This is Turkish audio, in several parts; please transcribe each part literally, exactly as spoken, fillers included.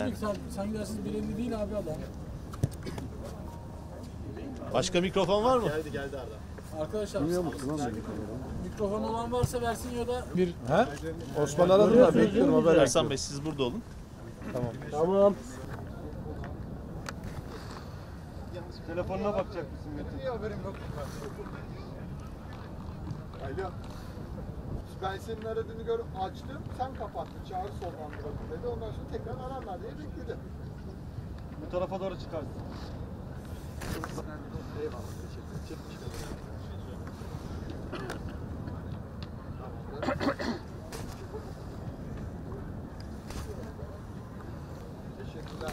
yani. Sen, sen gelsin bilinli değil abi adam. Başka mikrofon var mı? Geldi geldi Arda. Arkadaşlar mikrofon olan varsa versin ya da Bir he? Osman aradı da bekliyorum haber. Ersan Bey siz burada olun. Tamam. Tamam. Telefonuna bakacak mısın Metin? İyi haberim yok. Alo. Ben senin aradığını görüp açtım. Sen kapattın. Çağrı sonlandıralım dedi. Ondan sonra tekrar ararlar diye bekledim. Bu tarafa doğru çıkarsın. Eyvallah. Teşekkür ederim. Teşekkürler.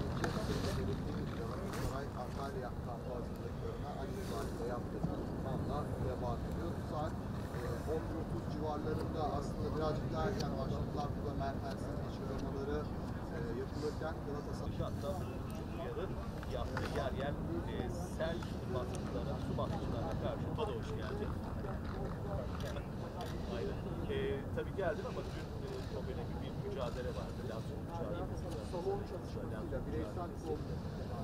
Antalya kampanyasındaklarına aynı saatte yaptığı tamamla devam ediyor. Saat on dokuz civarlarında aslında birazcık daha erken başladılar. Burada Mertens'in çıkarmaları e, yapılırken Galatasaray Hatta yarın yaptığı yer yer e, sel baskılara, su baskılarına karşı o da hoş geldi. Aynen. E, tabii geldin ama dün e, çok önemli bir mücadele vardı. Lazio mücadelesi. salon çalışmasıyla bireysel problem.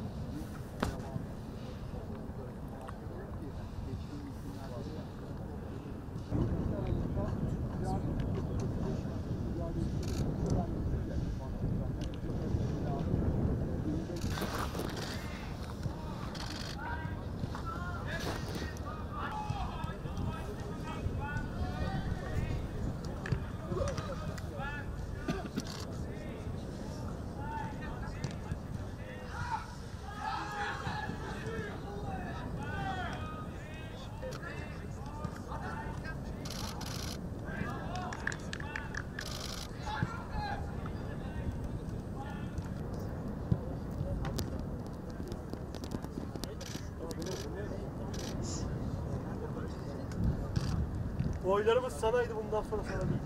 Oylarımız sanaydı, bundan sonra sana değil.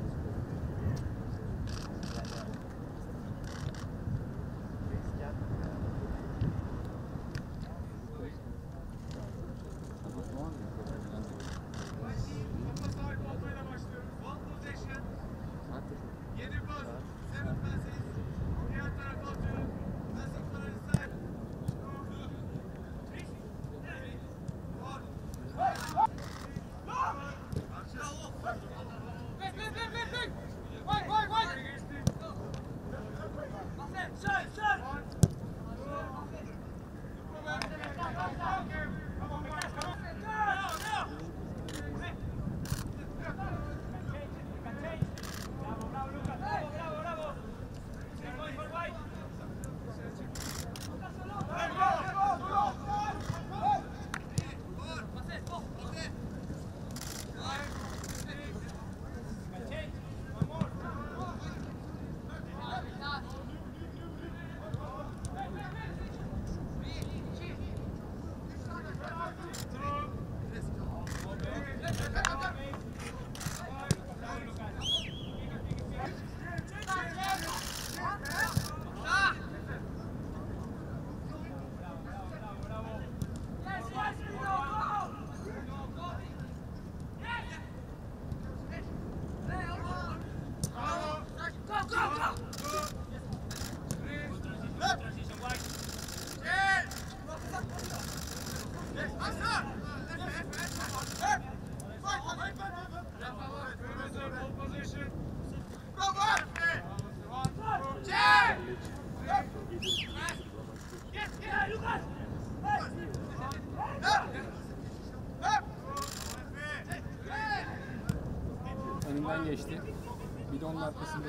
Önünden geçti. Bir de onun arkasındaki.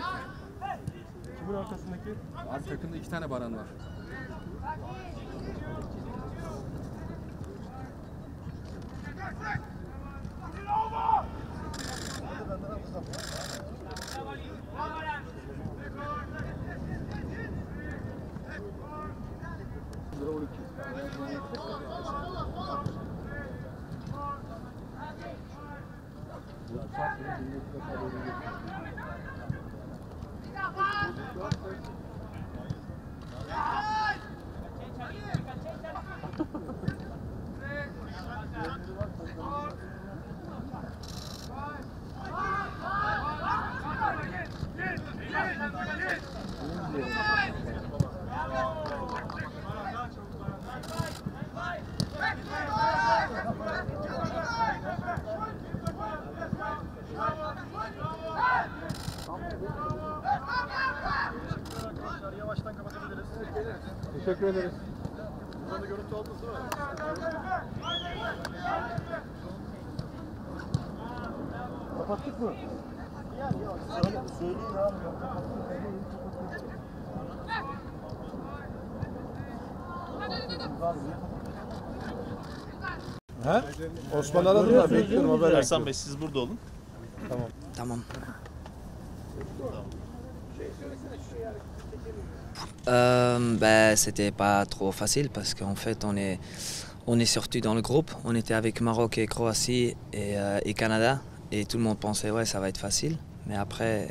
Kimin arkasındaki? Abi takımda iki tane Baran var. Teşekkür ederiz. Buradan da görüntü aldınız değil mi? Kapattık mı? Söyle, söyleyin abi. He? Osman aradılar, bekliyorum haber Ersan Bey siz burada olun. Tamam. Euh, bah, c'était pas trop facile parce qu'en fait on est on est sorti dans le groupe, on était avec Maroc et Croatie et, euh, et Canada et tout le monde pensait ouais ça va être facile, mais après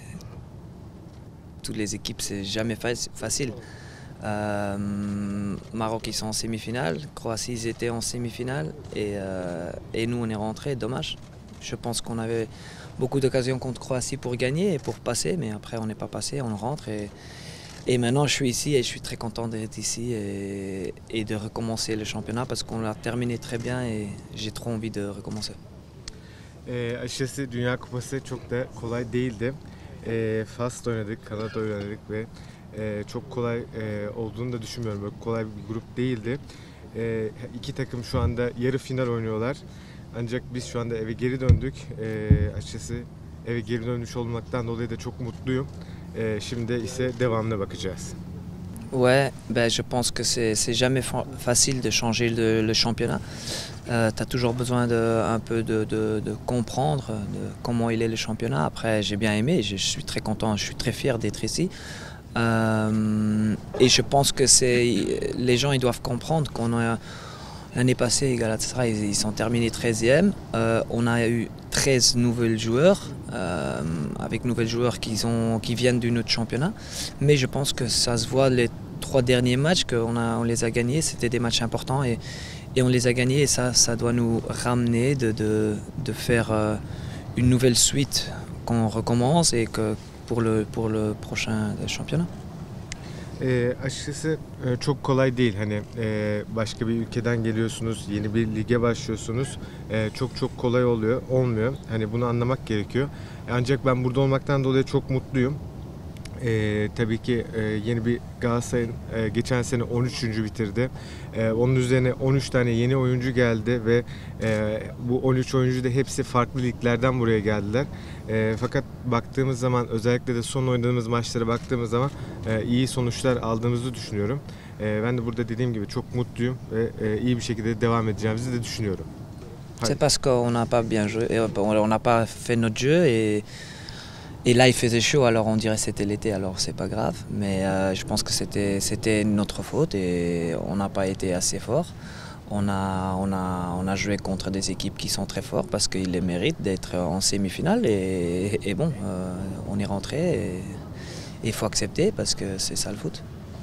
toutes les équipes c'est jamais fa- facile. Euh, Maroc ils sont en semi-finale, Croatie ils étaient en semi-finale et, euh, et nous on est rentrés, dommage. Je pense qu'on avait beaucoup d'occasions contre Croatie pour gagner et pour passer, mais après on n'est pas passé, on rentre et, et maintenant je suis ici et je suis très content d'être ici et, et de recommencer le championnat parce qu'on l'a terminé très bien et j'ai trop envie de recommencer. E, açıkçası Dünya Kupası çok da kolay değildi. E, Fas'ta oynadık, Kanada oynadık ve e, çok kolay e, olduğunu da düşünmüyorum. Böyle kolay bir grup değildi. E, iki takım şu anda yarı final oynuyorlar. Ancak biz şu anda eve geri döndük. E, açıkçası eve geri dönmüş olmaktan dolayı da çok mutluyum. E, şimdi ise devamına bakacağız. Ouais, ben je pense que c'est c'est jamais fa- facile de changer le, le championnat. Euh, tu as toujours besoin de un peu de, de, de comprendre de comment il est le championnat. Après, j'ai bien aimé, je, je suis très content, je suis très fier d'être ici. Euh, et je pense que c'est les gens ils doivent comprendre qu'on a l'année passée Galatasaray ils, ils sont terminés treizième. Euh, on a eu treize nouvelles joueurs euh, avec nouvelles joueurs qui ont qui viennent d'un autre championnat. Mais je pense que ça se voit les trois derniers matchs qu'on a on les a gagnés, c'était des matchs importants et et on les a gagnés et ça ça doit nous ramener de de de faire euh, une nouvelle suite qu'on recommence et que pour le pour le prochain championnat. E, açıkçası e, çok kolay değil. Hani e, başka bir ülkeden geliyorsunuz, yeni bir lige başlıyorsunuz. E, çok çok kolay oluyor, olmuyor. Hani bunu anlamak gerekiyor. E, ancak ben burada olmaktan dolayı çok mutluyum. E, tabii ki e, yeni bir Galatasaray'ın e, geçen sene on üçüncü bitirdi. E, onun üzerine on üç tane yeni oyuncu geldi ve e, bu on üç oyuncu da hepsi farklı liglerden buraya geldiler. E, fakat baktığımız zaman özellikle de son oynadığımız maçlara baktığımız zaman e, iyi sonuçlar aldığımızı düşünüyorum. E, ben de burada dediğim gibi çok mutluyum ve e, iyi bir şekilde devam edeceğimizi de düşünüyorum. C'est parce qu'on n'a pas bien joué, et on n'a pas fait notre jeu et, et là il faisait chaud alors on dirait que c'était l'été alors c'est pas grave mais euh, je pense que c'était c'était notre faute et on n'a pas été assez fort. On a on a on a joué contre des équipes qui sont très fortes parce qu'ils les méritent d'être en semi-finale et, et bon euh, on est rentré et il faut accepter parce que c'est ça le foot.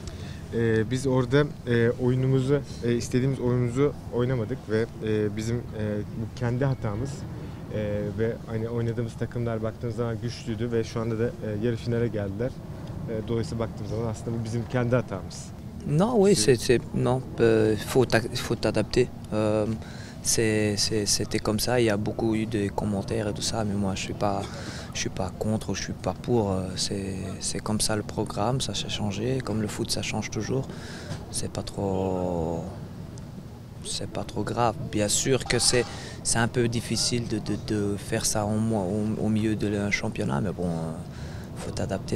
Ee, biz orada e, oyunumuzu, e, istediğimiz oyunumuzu oynamadık ve e, bizim e, bu kendi hatamız e, ve hani oynadığımız takımlar baktığımız zaman güçlüydü ve şu anda da e, yarı finale geldiler. E, dolayısıyla baktığımız zaman aslında bu bizim kendi hatamız. Non, oui, c'est, c'est non, euh, faut t'a- faut t'adapter. Euh, c'est, c'est- c'était comme ça. Il y a beaucoup eu de commentaires et tout ça, mais moi je suis pas, je suis pas contre ou je suis pas pour. euh, C'est, c'est comme ça le programme, ça a changé. Comme le foot, ça change toujours. C'est pas trop, c'est pas trop grave. Bien sûr que c'est, c'est un peu difficile de, de, de faire ça en mois, au, au milieu d'un championnat, mais bon, euh, faut t'adapter.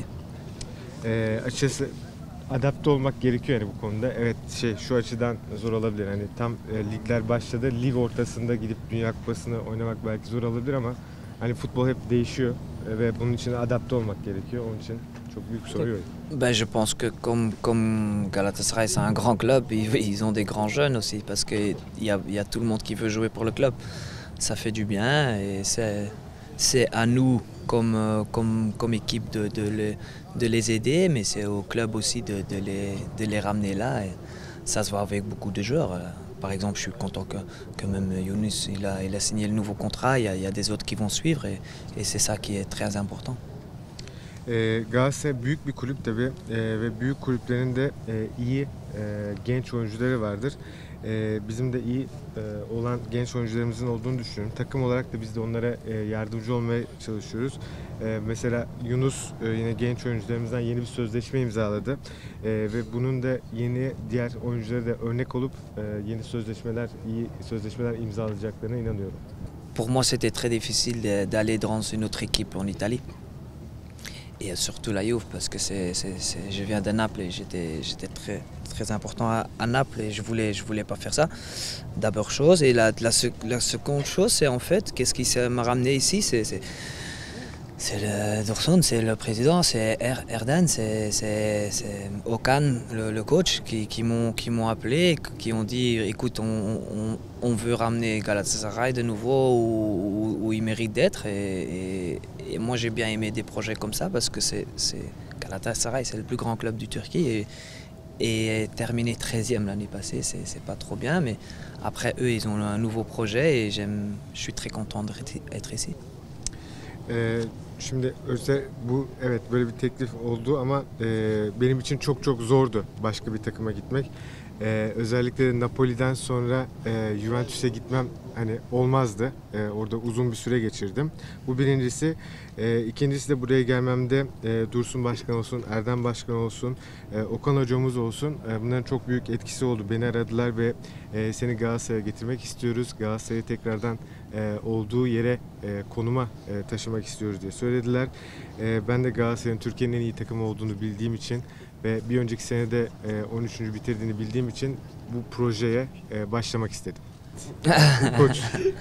E, açıkçası adapte olmak gerekiyor yani bu konuda. Evet şey şu açıdan zor olabilir. Hani tam e, ligler başladı. Lig ortasında gidip Dünya Kupası'nı oynamak belki zor olabilir ama hani futbol hep değişiyor e, ve bunun için adapte olmak gerekiyor. Onun için çok büyük soru yok. Ben, je pense que comme, comme Galatasaray c'est un grand club, ils, ils ont des grands jeunes aussi parce qu'il y a, y a tout le monde qui veut jouer pour le club. Ça fait du bien et c'est, c'est à nous comme, euh, comme, comme équipe de, de, les, de les aider, mais c'est au club aussi de, de, les, de les ramener là. Et ça se voit avec beaucoup de joueurs. Par exemple, je suis content que, que même Younous il a, il a signé le nouveau contrat, il y a, il y a des autres qui vont suivre et, et c'est ça qui est très important. E, Galatasaray büyük bir kulüp tabii e, ve büyük kulüplerin de e, iyi e, genç oyuncuları vardır. E, bizim de iyi e, olan genç oyuncularımızın olduğunu düşünüyorum. Takım olarak da biz de onlara e, yardımcı olmaya çalışıyoruz. E, mesela Yunus e, yine genç oyuncularımızdan yeni bir sözleşme imzaladı. E, ve bunun da yeni diğer oyunculara da örnek olup e, yeni sözleşmeler, iyi sözleşmeler imzalayacaklarına inanıyorum. Pour moi, c'était très difficile de- d'aller dans une autre équipe en Italie. Et surtout la Juve, parce que c'est, c'est- c'est- je viens de Naples et j'étais, j'étais très, très important à, à Naples et je voulais, je voulais pas faire ça. D'abord chose. Et la, la, sec- la seconde chose, c'est en fait, qu'est-ce qui s'est- m'a ramené ici, c'est, c'est, c'est le Dorson, c'est le président, c'est Er- Erdan, c'est, c'est, c'est Okan, le, le coach, qui, qui m'ont, qui m'ont appelé, qui ont dit, écoute, on, on, on veut ramener Galatasaray de nouveau où, où- où il mérite d'être. Et, et- et moi, j'ai bien aimé des projets comme ça parce que c'est, c'est Galatasaray, c'est le plus grand club du Turquie. Et, et terminer treizième l'année passée, c'est, c'est pas trop bien. Mais après, eux, ils ont un nouveau projet et j'aime, je suis très content d'être ici. Ee, Şimdi özel bu evet böyle bir teklif oldu ama e, benim için çok çok zordu başka bir takıma gitmek. Ee, özellikle de Napoli'den sonra e, Juventus'e gitmem hani olmazdı. E, orada uzun bir süre geçirdim. Bu birincisi. E, ikincisi de buraya gelmemde e, Dursun Başkan olsun, Erdem Başkan olsun, e, Okan hocamız olsun. E, bunların çok büyük etkisi oldu. Beni aradılar ve e, seni Galatasaray'a getirmek istiyoruz. Galatasaray'ı tekrardan e, olduğu yere e, konuma e, taşımak istiyoruz diye söylediler. E, ben de Galatasaray'ın Türkiye'nin en iyi takımı olduğunu bildiğim için ve bir önceki senede e, on üçüncü bitirdiğini bildiğim için bu projeye e, başlamak istedim. Coach.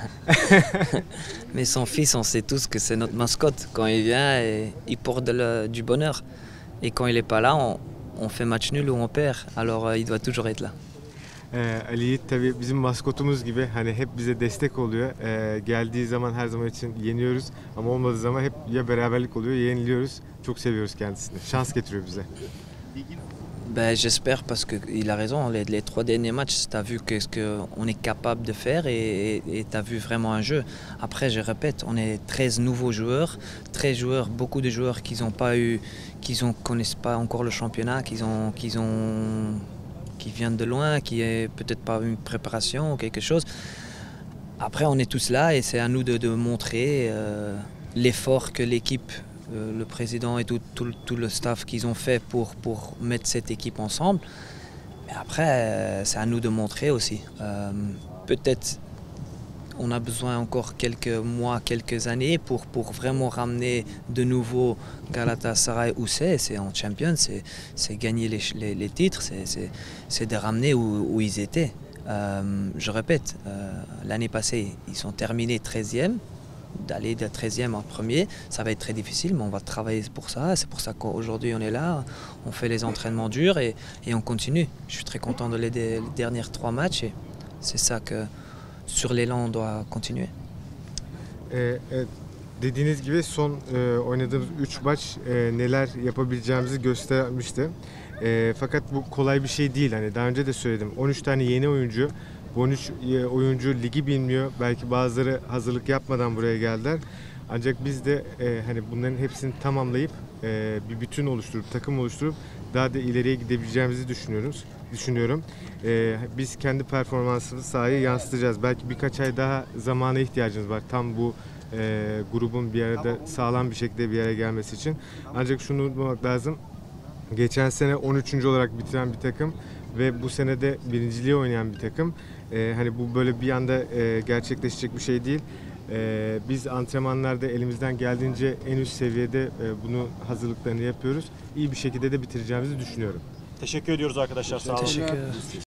Mais son fils, on sait tous que c'est notre mascotte. Quand il vient, et- il porte de la- du bonheur. Et quand il n'est pas là, on, on fait match nul ou on perd. Alors euh, il doit toujours être là. Ee, Ali Yiğit tabii bizim maskotumuz gibi hani hep bize destek oluyor. Ee, geldiği zaman her zaman için yeniyoruz ama olmadığı zaman hep ya beraberlik oluyor ya yeniliyoruz. Çok seviyoruz kendisini. Şans getiriyor bize. Ben, j'espère parce qu'il a raison. Les, les trois derniers matchs, tu as vu que ce qu'on est capable de faire et tu as vu vraiment un jeu. Après, je répète, on est treize nouveaux joueurs, treize joueurs, beaucoup de joueurs qui n'ont pas eu, qui ne connaissent pas encore le championnat, qui ont, qui ont, qui viennent de loin, qui est peut-être pas une préparation ou quelque chose. Après, on est tous là et c'est à nous de, de montrer euh, l'effort que l'équipe, euh, le président et tout, tout, tout le staff qu'ils ont fait pour, pour mettre cette équipe ensemble. Mais après, euh, c'est à nous de montrer aussi. Euh, peut-être on a besoin encore quelques mois, quelques années pour, pour vraiment ramener de nouveau Galatasaray où c'est. C'est en Champions, c'est, c'est gagner les, les, les titres, c'est, c'est, c'est de ramener où, où ils étaient. Euh, je répète, euh, l'année passée, ils sont terminés treizième. D'aller de treizième en premier, ça va être très difficile, mais on va travailler pour ça. C'est pour ça qu'aujourd'hui on est là, on fait les entraînements durs et, et on continue. Je suis très content de les, les derniers trois matchs et c'est ça que sur l'élan on doit continuer. Ee, evet, dediğiniz gibi son e, oynadığımız üç maç e, neler yapabileceğimizi göstermişti. E, fakat bu kolay bir şey değil. Hani daha önce de söyledim. on üç tane yeni oyuncu. Bu on üç oyuncu ligi bilmiyor. Belki bazıları hazırlık yapmadan buraya geldiler. Ancak biz de e, hani bunların hepsini tamamlayıp e, bir bütün oluşturup, takım oluşturup daha da ileriye gidebileceğimizi düşünüyoruz. Düşünüyorum. E, biz kendi performansımızı sahaya yansıtacağız. Belki birkaç ay daha zamana ihtiyacımız var. Tam bu e, grubun bir arada sağlam bir şekilde bir yere gelmesi için. Ancak şunu unutmamak lazım. Geçen sene on üçüncü olarak bitiren bir takım ve bu sene de birinciliği oynayan bir takım. Ee, hani bu böyle bir anda e, gerçekleşecek bir şey değil. Ee, biz antrenmanlarda elimizden geldiğince en üst seviyede e, bunu hazırlıklarını yapıyoruz. İyi bir şekilde de bitireceğimizi düşünüyorum. Teşekkür ediyoruz arkadaşlar. Sağ olun. Teşekkür ederim.